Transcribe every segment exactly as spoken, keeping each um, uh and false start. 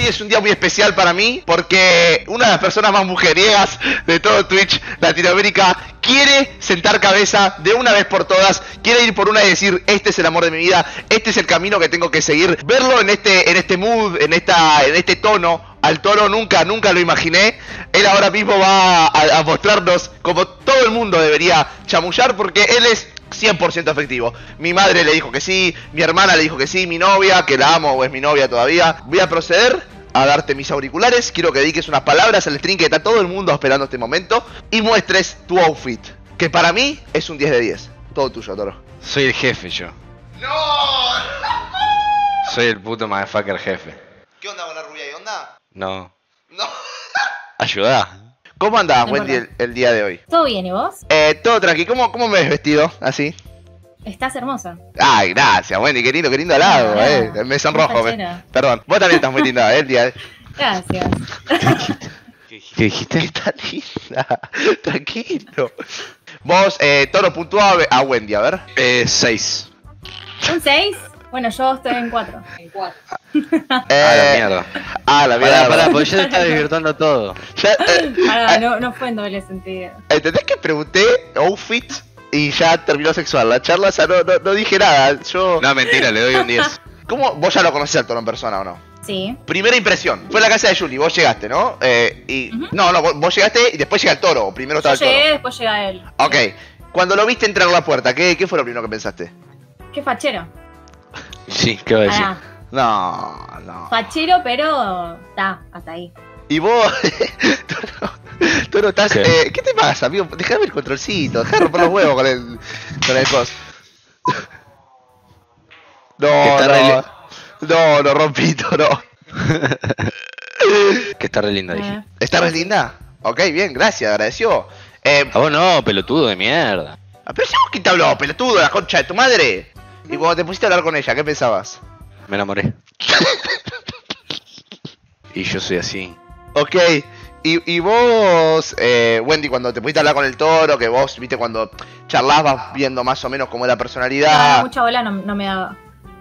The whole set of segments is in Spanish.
hoy es un día muy especial para mí porque una de las personas más mujeriegas de todo Twitch Latinoamérica quiere sentar cabeza de una vez por todas, quiere ir por una y decir, este es el amor de mi vida, este es el camino que tengo que seguir. Verlo en este, en este mood, en esta, en este tono, al Toro nunca, nunca lo imaginé. Él ahora mismo va a, a mostrarnos como todo el mundo debería chamullar porque él es cien por ciento efectivo. Mi madre le dijo que sí, mi hermana le dijo que sí, mi novia, que la amo o es mi novia todavía. Voy a proceder a darte mis auriculares. Quiero que dediques unas palabras al stream que está todo el mundo esperando este momento y muestres tu outfit, que para mí es un diez de diez. Todo tuyo, Toro. Soy el jefe yo. ¡No! Soy el puto motherfucker jefe. ¿Qué onda con la rubia? ¿Qué onda? No. No. Ayudá. ¿Cómo andás, No Wendy, el, el día de hoy? ¿Todo bien y vos? Eh, todo tranqui. ¿Cómo, ¿Cómo me ves vestido? Así. Estás hermosa. Ay, gracias, Wendy, qué lindo, qué lindo halago, Ah, eh. Me sonrojo, muy me... fachera. Perdón. Vos también estás muy linda, eh, el día de... Gracias. ¿Qué dijiste? Que está linda. Tranquilo. Vos, eh, Toro, puntúa a Wendy, a ver. Eh, seis. ¿Un seis? Bueno, yo estoy en cuatro. En cuatro. Eh, Ah, la mierda. Ah, la mierda. Pará, pará, porque ya te está desvirtuando todo. Ya, eh, Pará, eh, no, no fue en doble sentido. ¿Entendés que pregunté outfit y ya terminó sexual? La charla, o sea, no, no, no dije nada. Yo... No, mentira, le doy un diez. ¿Cómo? ¿Vos ya lo conocés al Toro en persona o no? Sí. Primera impresión. Fue a la casa de Juli, vos llegaste, ¿no? Eh, y... Ujú. No, no, vos, vos llegaste y después llega el Toro. O primero Yo estaba el llegué, Toro. después llega él. Ok. Cuando lo viste entrar a la puerta, ¿qué, ¿qué fue lo primero que pensaste? Qué fachero. Sí, ¿qué va a decir? Pará. No, no. Fachero, pero está, hasta ahí. Y vos, Toro, Toro, estás... ¿Qué? Eh, ¿Qué te pasa, amigo? Dejame el controlcito, dejá de romper los huevos con el... con el cos. No, Que está no, re- no, no rompí, Toro. Que está re linda, dije. Eh, ¿Está re linda? Ok, bien, gracias, agradeció. Eh, A vos no, pelotudo de mierda. pero si vos quién te habló, pelotudo, la concha de tu madre. Y cuando te pusiste a hablar con ella, ¿qué pensabas? Me enamoré. Y yo soy así. Ok, y, y vos, eh, Wendy, cuando te pusiste a hablar con el Toro, que vos, viste, cuando charlabas viendo más o menos cómo es la no, personalidad. mucha bola no, no me daba.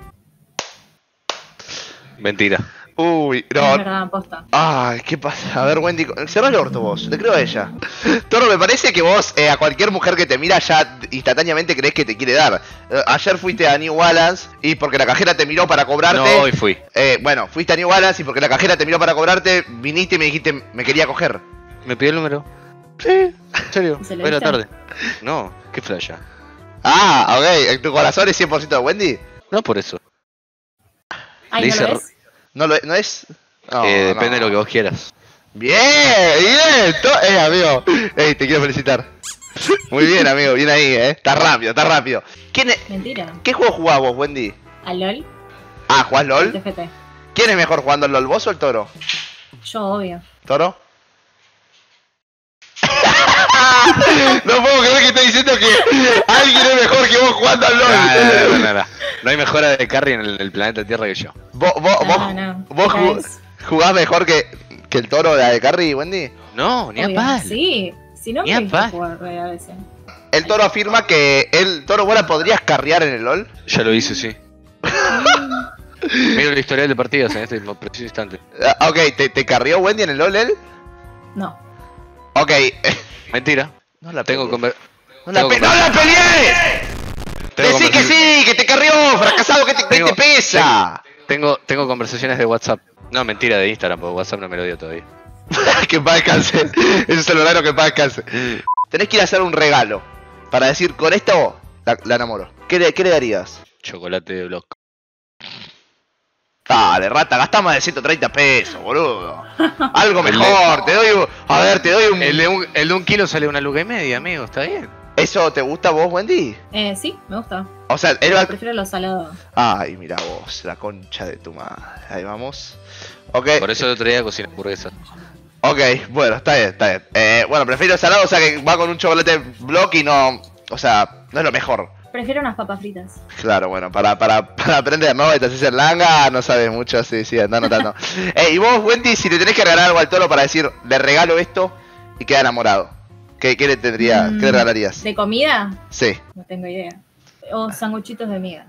Mentira. Uy, Es no. verdad, posta. Ay, ¿qué pasa? A ver, Wendy, cerrá el orto vos, le creo a ella. Toro, me parece que vos eh, a cualquier mujer que te mira ya instantáneamente crees que te quiere dar. Eh, ayer fuiste a New Balance y porque la cajera te miró para cobrarte. No, hoy fui. Eh, bueno, fuiste a New Balance y porque la cajera te miró para cobrarte, viniste y me dijiste, me quería coger. ¿Me pidió el número? Sí, en serio. ¿Se lo Hoy a la diste? tarde. No, qué flasha. Ah, ok, ¿tu corazón es cien por ciento de Wendy? No por eso. Ay, Le ¿no hice lo ves? ¿No, lo, no es? No, eh, depende no. de lo que vos quieras. Bien, bien, to- eh, amigo. Ey, te quiero felicitar. Muy bien, amigo, bien ahí, eh. Está rápido, está rápido. ¿Quién es- Mentira. ¿Qué juego jugás vos, Wendy? ¿A LOL? Ah, ¿jugás LOL? T F T. ¿Quién es mejor jugando al LOL, vos o el Toro? Yo, obvio. ¿Toro? No puedo creer que esté diciendo que alguien es mejor que vos jugando al No, no, no, LOL. no, no. No hay mejora de carry en el, el planeta Tierra que yo. ¿Vos, vos, No, vos, no, vos ya ju- es. jugás mejor que, que el Toro de la de Carry, Wendy? No, ni a Obvio. pal. Sí, si no Ni me a viste pal. jugar re a veces. El Toro afirma que el Toro, ¿vos la podrías carrear en el LOL? Ya lo hice, sí. Miro el historial de partidas en este preciso instante. Ah, ok, ¿te, ¿te carrió Wendy en el LOL él? No. Ok. Mentira. No la Tengo peleé. conver- ¡No la, tengo pe- ¡No conver- la peleé! tengo ¡Decí que conversa- sí! ¡Que te carrió! ¡Fracasado! ¿Qué te, qué Tengo- te pesa? Tengo, tengo conversaciones de WhatsApp. No, mentira, de Instagram, porque WhatsApp no me lo dio todavía. Que en paz descanse. Ese es el horario que en paz descanse. Tenés que ir a hacer un regalo. Para decir, con esto la, la enamoro. ¿Qué le, ¿Qué le darías? Chocolate de block. Dale, rata, gastá más de ciento treinta pesos, boludo. Algo mejor, te doy un... A ver, te doy un... El de un, el de un kilo sale una luca y media, amigo, está bien. ¿Eso te gusta a vos, Wendy? Eh, sí, me gusta. O sea, él va... Prefiero los salados. Ay, mira vos, la concha de tu madre. Ahí vamos. Ok, Por eso el otro día cociné hamburguesa. ok, bueno, está bien, está bien. Eh, bueno, prefiero salado, o sea que va con un chocolate block y no... O sea, no es lo mejor. Prefiero unas papas fritas. Claro, bueno, para, para, para aprender, ¿no? Te haces el langa, no sabes mucho, sí, sí, anda anotando. eh, y vos, Wendy, si le tenés que regalar algo al Toro para decir, le regalo esto y queda enamorado, ¿qué, qué le tendría, Mm, qué le regalarías? ¿De comida? Sí. No tengo idea. O sanguchitos de miga.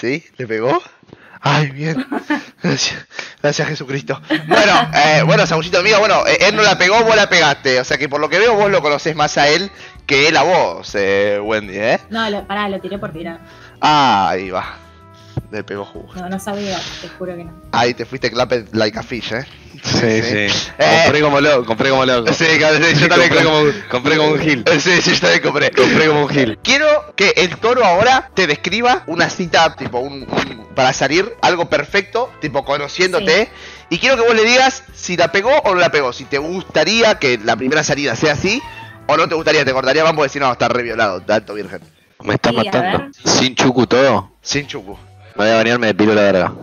¿Sí? ¿Le pegó? Ay, bien. Gracias, gracias Jesucristo. Bueno, eh, bueno, Sabuchito amigo, bueno, eh, él no la pegó, vos la pegaste. O sea que por lo que veo vos lo conocés más a él que él a vos, eh, Wendy, ¿eh? No, lo, pará, lo tiré por tirar. Ah, ahí va. Le pegó jugo. No, no sabía, te juro que no. Ahí te fuiste clapped like a fish, ¿eh? Sí, sí. Eh, Compré como loco, compré como loco. Sí, cabrón, sí, yo también compré com- como, compré como un gil. Sí, sí, yo también compré. Compré como un gil. Quiero que el toro ahora te describa una cita, tipo, un, un- para salir, algo perfecto, tipo, conociéndote. Sí. Y quiero que vos le digas si la pegó o no la pegó. Si te gustaría que la primera salida sea así, o no te gustaría, te cortaría más porque si no, está re violado, tanto virgen. Me está Sí, a matando. ver. Sin chucu todo. Sin chucu. Me voy a bañar, me depilo la verga.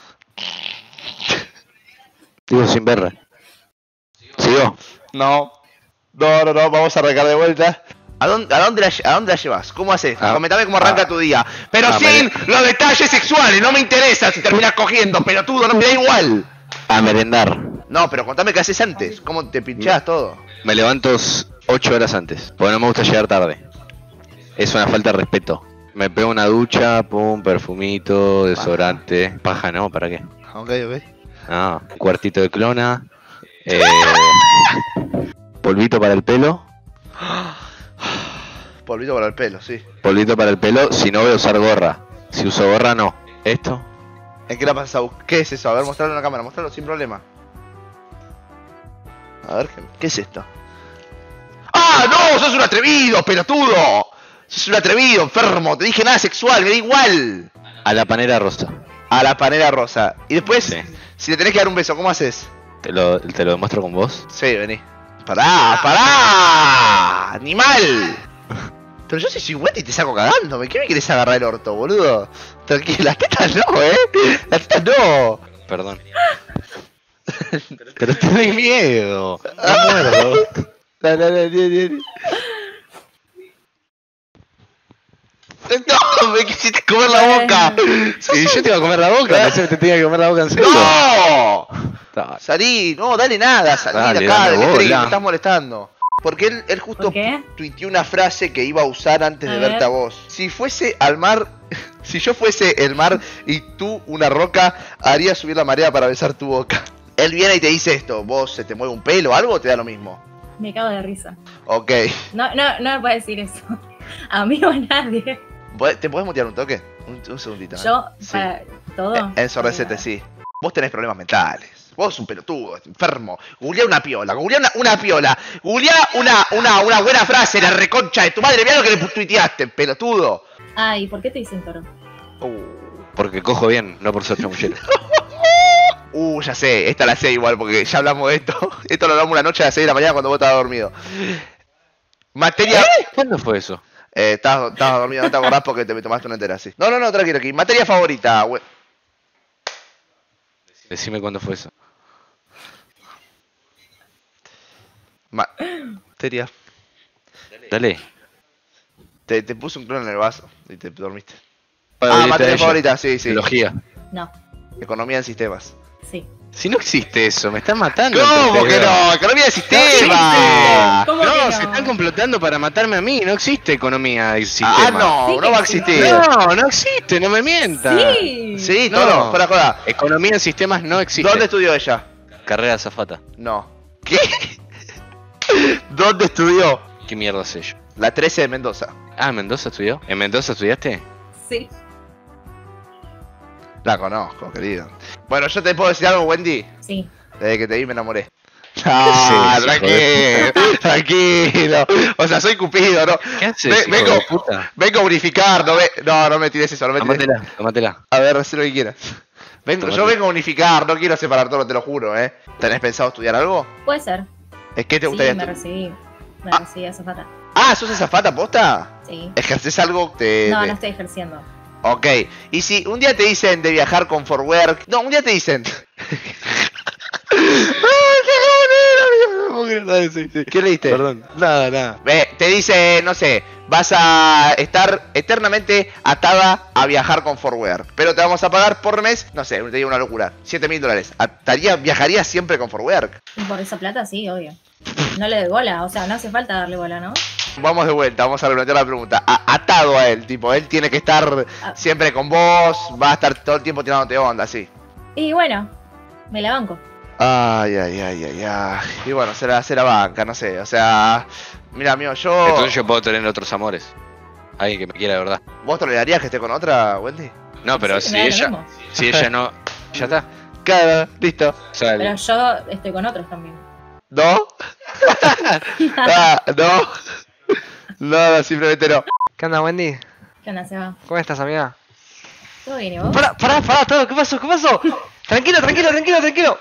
Digo sin verga. ¿Sigo? No. No, no, no, vamos a arrancar de vuelta. ¿A dónde, a dónde, la, lle- a dónde la llevas? ¿Cómo haces? Ah, Comentame cómo arranca ah, tu día. Pero ah, sin me- los detalles sexuales, no me interesa si terminas cogiendo, pelotudo, no me da igual. A merendar. No, pero contame qué haces antes, cómo te pinchás todo. Me levanto ocho horas antes, porque no me gusta llegar tarde. Es una falta de respeto. Me pego una ducha, pum, perfumito, desodorante. Paja, no, ¿para qué? Ok, ok. Ah, un cuartito de clona. Eh, polvito para el pelo. Polvito para el pelo, sí. Polvito para el pelo, si no voy a usar gorra. Si uso gorra, no. ¿Esto? ¿En qué la pasas a buscar? ¿Qué es eso? A ver, mostrarlo en la cámara, mostrarlo sin problema. A ver, ¿qué, qué es esto? ¡Ah, no! ¡Sos un atrevido, pelotudo! ¡Sos un atrevido, enfermo! Te dije nada sexual, me da igual. A la panera rosa. A la panera rosa. Y después, Sí. si le tenés que dar un beso, ¿cómo haces? ¿Te lo, te lo demuestro con vos? Sí, vení. ¡Pará, pará! ¡Animal! Pero yo soy cincuenta y te saco cagándome. ¿Qué me querés agarrar el orto, boludo? Tranquilo, las tetas no, ¿eh? Las tetas no. Perdón. Pero te doy miedo. Ah. Me muerdo. No, no, no, no, no. No, me quisiste comer la boca. Y yo te iba a comer la boca, pensé que te tenía que comer la boca en serio. ¡No! Ta- Salí, no, dale nada, salí Dale, de acá, dame del stream, bola. me estás molestando. Porque él, él justo ¿Por qué? tuiteó una frase que iba a usar antes A de ver. verte a vos. Si fuese al mar, si yo fuese el mar y tú una roca, haría subir la marea para besar tu boca. Él viene y te dice esto, vos se te mueve un pelo o algo o te da lo mismo. Me cago de risa. Ok. No, no, no me puede decir eso. A mí o a nadie. ¿Te podés mutear un toque? Un, un segundito. ¿eh? Yo, Sí. para todo. Eh, Ensordecete, sí. Vos tenés problemas mentales. Vos sos un pelotudo, enfermo. Googleá una piola, googleá una, una piola. Googleá una, una, una buena frase, la reconcha de tu madre. Mirá lo que le tuiteaste, pelotudo. Ay, ¿por qué te dicen toro? Uh, Porque cojo bien, no por ser chamullero. uh, ya sé, esta la sé igual, porque ya hablamos de esto. Esto lo hablamos una noche a las seis de la mañana cuando vos estabas dormido. Materia... ¿Cuándo fue eso? Eh, estabas, estabas dormido, no te acordás porque te tomaste una entera, sí. No, no, no, tranquilo aquí. Materia favorita, we- Decime cuándo fue eso. Materia. Dale. Te, te puse un clon en el vaso y te dormiste. Para Ah, ahorita materia ella. favorita, sí, sí. Biología. No, Economía en sistemas. sí. Si no existe eso, me están matando. ¿Cómo entonces, que veo. no? Economía de existe. sistemas. ¿Cómo No, que no? se están complotando para matarme a mí. No existe economía y Ah, sistema. no, Sí no que va a sí. existir. No, no existe, no me mientas. Sí. Sí, No. toro, fuera joda. Economía en sistemas no existe. ¿Dónde estudió ella? Carrera de azafata. No. ¿Qué? ¿Dónde estudió? ¿Qué mierda sé yo? La trece de Mendoza. Ah, ¿en Mendoza estudió? ¿En Mendoza estudiaste? Sí. La conozco, querido. Bueno, yo te puedo decir algo, Wendy. Sí. Desde que te vi me enamoré. Ah, haces, tranquilo, tranquilo. O sea, soy Cupido, ¿no? ¿Qué haces, Ve- hijo vengo, de puta? vengo a unificar, no, ve- no, no me tires eso, no me tires. Tómatela, tómatela. A ver, haz lo que quieras. Vengo, yo Tómate. vengo a unificar, no quiero separar todo, te lo juro, ¿eh? ¿Tenés pensado estudiar algo? Puede ser. ¿Es que te Sí, gustaría me estu- recibí. Me Ah. recibí azafata. Ah, ¿sos azafata posta? Sí. ¿Ejerces algo de...? No, de- no estoy ejerciendo. Ok, y si un día te dicen de viajar con For Work... No, un día te dicen... ¿Qué leíste? Perdón. Nada, nada. Ve, te dice, no sé, vas a estar eternamente atada a viajar con Forward, pero te vamos a pagar por mes, no sé, te digo una locura, siete mil dólares. ¿Ataría, ¿Viajarías siempre con Forward? Y por esa plata, sí, obvio. No le doy bola, o sea, no hace falta darle bola, ¿no? Vamos de vuelta, vamos a replantear la pregunta. A- atada pegado a él, tipo, él tiene que estar Ah. siempre con vos, va a estar todo el tiempo tirándote onda, así. Y bueno, me la banco. Ay, ay, ay, ay, ay. Y bueno, se la, se la banca, no sé, o sea... Mira, amigo, yo... Entonces yo puedo tener otros amores. Alguien que me quiera de verdad. ¿Vos tolerarías que esté con otra, Wendy? No, pero Sí, si me da lo ella, mismo. si ella no, ya está. Claro, listo. O sea, Pero yo estoy con otros también. ¿No? Ah, no. No, no, simplemente no. ¿Qué onda, Wendy? ¿Qué onda, Seba? ¿Cómo estás, amiga? ¿Todo bien y vos? Pará, pará, pará, todo, ¿qué pasó? ¿Qué pasó? Tranquilo, tranquilo, tranquilo, tranquilo.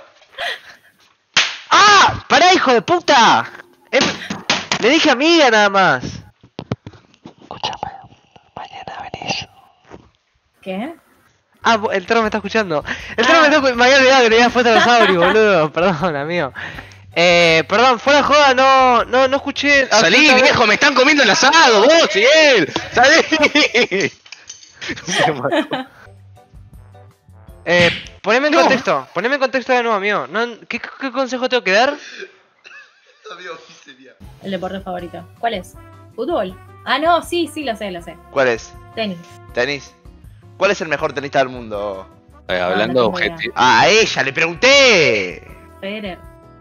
¡Ah! ¡Pará, hijo de puta! Em, Le dije amiga nada más. Escúchame, mañana venís. ¿Qué? Ah, vo- el toro me está escuchando. El toro me está escuchando. Me había olvidado que le había puesto los audios, boludo. Perdón, amigo. Eh, perdón, fuera de joda, no, no, no escuché. salí, absolutamente- viejo, me están comiendo el asado, vos y él. Salí. Eh, poneme en No. contexto, poneme en contexto de nuevo, amigo. No, ¿qué, ¿Qué consejo tengo que dar? El deporte favorito. ¿Cuál es? ¿Fútbol? Ah, no, sí, sí, lo sé, lo sé. ¿Cuál es? Tenis. ¿Tenis? ¿Cuál es el mejor tenista del mundo? Eh, hablando No, no tengo objetivo. Ah, a ella, le pregunté. Federer.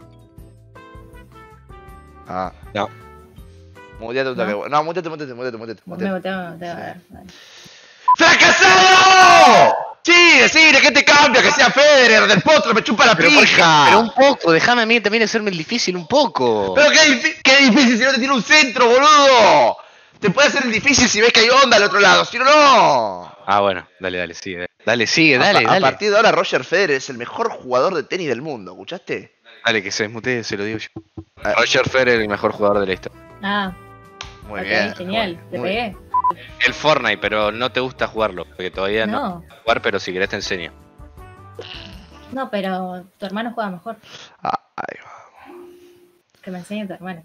Ah. No. Muteate un toque. No. No, muteate, muteate, muteate, muteate. Vos me muteate. boté, me boté, a ver. Dale. ¡Fracasado! Sí, decir, ¿qué te cambia? Que sea Federer, del potro, me chupa la Pero, ¿por qué? pija. Pero un poco, déjame a mí también hacerme el difícil un poco. Pero qué, difi- qué difícil si no te tiene un centro, boludo. Te puede hacer el difícil si ves que hay onda al otro lado, si no, no. Ah, bueno, dale, dale, sigue. Dale, sigue, A, dale, pa- a dale. partir de ahora, Roger Federer es el mejor jugador de tenis del mundo, ¿escuchaste? Dale, que se desmutee, se lo digo yo. Ah. Roger Federer, el mejor jugador de la historia. Ah, Muy ok, bien. genial. Te Muy- pegué. El Fortnite, pero no te gusta jugarlo, porque todavía no, No, jugar, pero si querés te enseño. no, pero tu hermano juega mejor. Ah, ahí va. Que me enseñe tu hermano.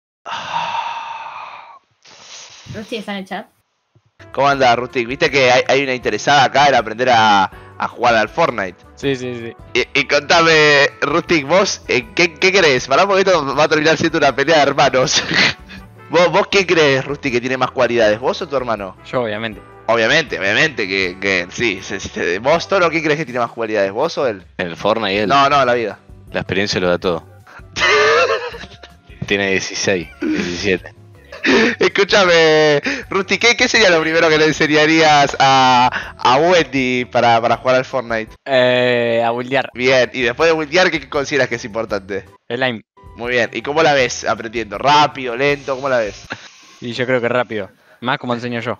Rusty está en el chat. ¿Cómo anda, Rustic? Viste que hay, hay una interesada acá en aprender a, a jugar al Fortnite. Sí, sí, sí. Y, y contame, Rustic, vos, eh, ¿qué, ¿qué crees? Pará porque esto va a terminar siendo una pelea de hermanos. ¿Vos, ¿Vos qué crees, Rustic, que tiene más cualidades? ¿Vos o tu hermano? Yo, obviamente. Obviamente, obviamente que, que sí. Se, se- ¿Vos, Toro, qué crees que tiene más cualidades? ¿Vos o él? El Fortnite, él, No, no, la vida. la experiencia lo da todo. Tiene dieciséis, diecisiete. Escúchame, Rusty, ¿qué, ¿qué sería lo primero que le enseñarías a, a Wendy para, para jugar al Fortnite? Eh, a buldear. Bien, y después de Wildear, ¿qué consideras que es importante? El aim. Muy bien, ¿y cómo la ves aprendiendo? ¿Rápido, lento? ¿Cómo la ves? Y yo creo que rápido. Más como enseño yo.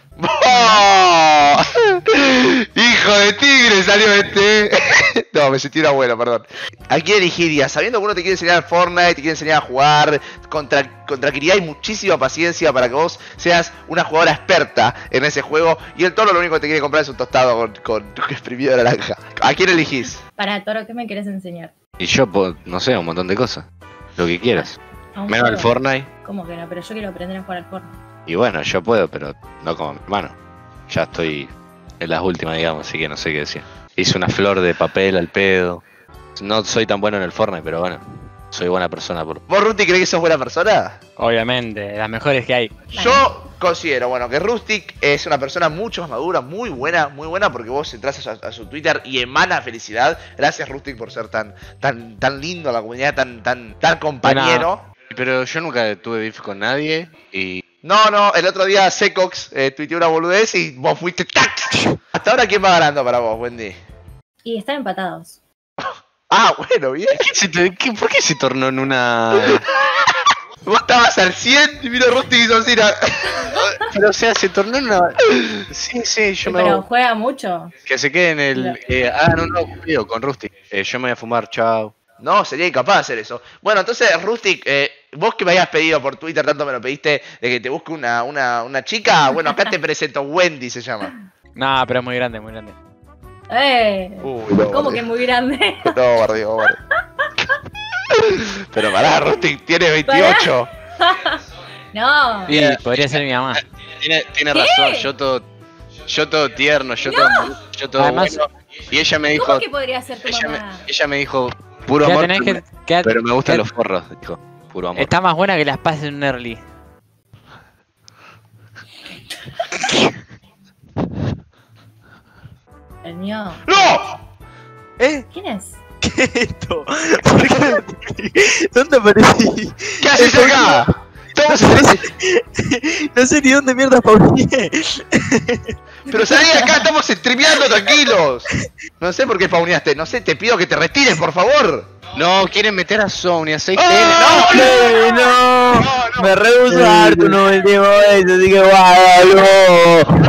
¡Oh! ¡Hijo de tigre salió este! No, me sentí una abuela, perdón. ¿A quién elegirías? Sabiendo que uno te quiere enseñar Fortnite, te quiere enseñar a jugar, contra, contra Kiria hay muchísima paciencia para que vos seas una jugadora experta en ese juego, y el Toro lo único que te quiere comprar es un tostado con, con exprimido de naranja. ¿A quién elegís? Para Toro, ¿qué me querés enseñar? Y yo, puedo, no sé, un montón de cosas. Lo que quieras. ¿A un Menos el juego? Fortnite. ¿Cómo que no? Pero yo quiero aprender a jugar al Fortnite. Y bueno, yo puedo, pero no como mi hermano. Ya estoy en las últimas, digamos, así que no sé qué decir. Hice una flor de papel al pedo. No soy tan bueno en el Fortnite, pero bueno, soy buena persona. Por... ¿Vos, Rusty, crees que sos buena persona? Obviamente, las mejores que hay. Yo considero, bueno, que Rustic es una persona mucho más madura, muy buena, muy buena, porque vos entras a su, a su Twitter y emana felicidad. Gracias, Rustic, por ser tan, tan, tan lindo, la comunidad, tan, tan, tan compañero. Pero yo nunca tuve beef con nadie y... No, no, el otro día Secox eh, tuiteó una boludez y vos fuiste ¡tac! Hasta ahora, ¿quién va ganando para vos, Wendy? Y están empatados. Ah, bueno, bien. ¿Qué se te- qué- ¿Por qué se tornó en una...? Vos estabas al cien y vino Rustic y hizo así, na- Pero o sea, se tornó en una... Sí, sí, yo me Pero voy. juega mucho. Que se quede en el... No. Eh, ah, no, no, cupido, con Rusty. Eh, yo me voy a fumar, chao. No, sería incapaz de hacer eso. Bueno, entonces, Rustic, eh, vos que me habías pedido por Twitter, tanto me lo pediste, de que te busque una, una, una chica, bueno, acá te presento, Wendy se llama. No, pero es muy grande, muy grande. ¡Eh! Uy, no, ¿Cómo que bardeo. muy grande? No, bardeo, bardeo. Pero pará, Rustic tiene veintiocho. No. Sí, podría ser mi mamá. Tiene, tiene ¿Qué? razón, yo todo... Yo todo tierno, yo todo... Yo todo Además- bueno. Y ella me dijo... ¿Cómo que podría ser tu Ella me, mamá? ella me dijo... Puro Ya amor, tenés pero, que, que- pero me gustan que- los forros, dijo. Puro amor. Está más buena que las pases en un early. El mío. ¡No! ¿Eh? ¿Quién es? ¿Qué es esto? ¿Por qué? ¿Dónde aparecí? ¿Qué haces acá? No sé, no sé ni dónde mierda spawné. Pero salí de acá, estamos streameando tranquilos. No sé por qué spawneaste, no sé, te pido que te retires, por favor. No, quieren meter a Sony, a seis T. ¡Oh! No, ¡Eh, no! No, no. Me rehuso a dar tu nuevo último beso, así que guau,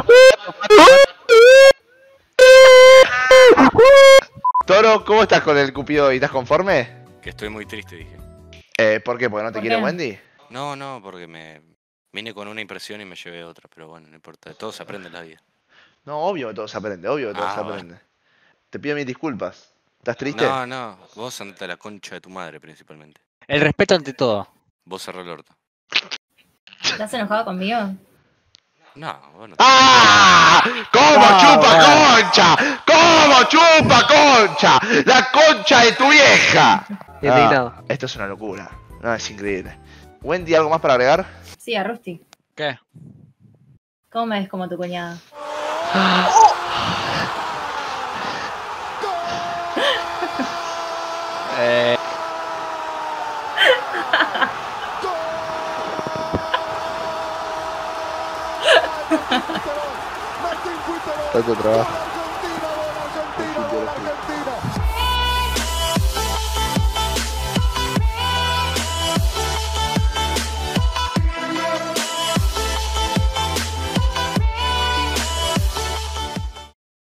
Toro, ¿cómo estás con el Cupido y estás conforme? que estoy muy triste, dije. Eh, ¿por qué? ¿Porque no te ¿Por quiere qué? Wendy? No, no, porque me vine con una impresión y me llevé otra, pero bueno, no importa, de todo se aprende en la vida. No, obvio que todo se aprende, obvio que todo Ah, se bueno. aprende. Te pido mis disculpas. ¿Estás triste? No, no, vos andate a la concha de tu madre principalmente. El respeto ante todo. Vos cerrá el orto. ¿Estás enojado conmigo? No, bueno. ¡Ah! ¿Cómo Ah, chupa concha? ¿Cómo chupa concha? ¡La concha de tu vieja! Indignado. Ah, esto es una locura. No, es increíble. Wendy, ¿algo más para agregar? Sí, a Rusty. ¿Qué? ¿Cómo me ves como tu cuñada? Eh, Tanto trabajo. Argentina, Argentina, Argentina.